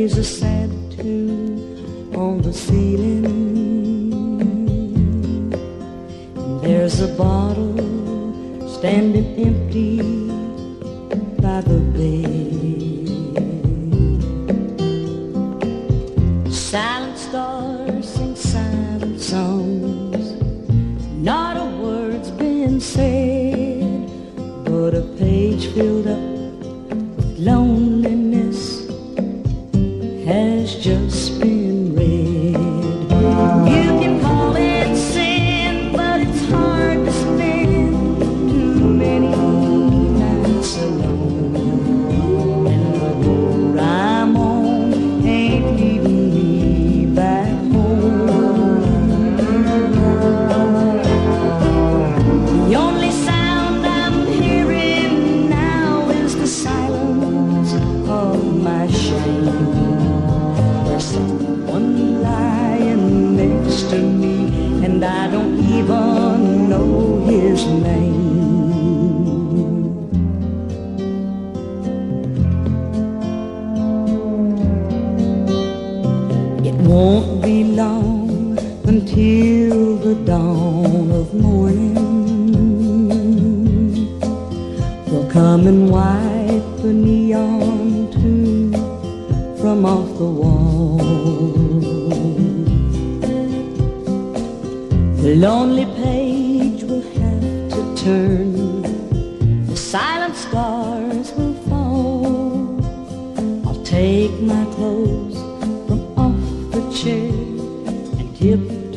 There's a sad tune on the ceiling. There's a bottle standing empty by the bed. Silent stars sing silent songs. Not a word's been said, but a page filled up with loneliness has just been read. You can call it sin, but it's hard to spend too many nights alone. And the road I'm on ain't leading me back home. The only sound I'm hearing now is the silence of my shame. There's someone lying next to me, and I don't even know his name. It won't be long until the dawn of morning will come and wipe the neon too from off the wall. The lonely page will have to turn, the silent scars will fall. I'll take my clothes from off the chair and tip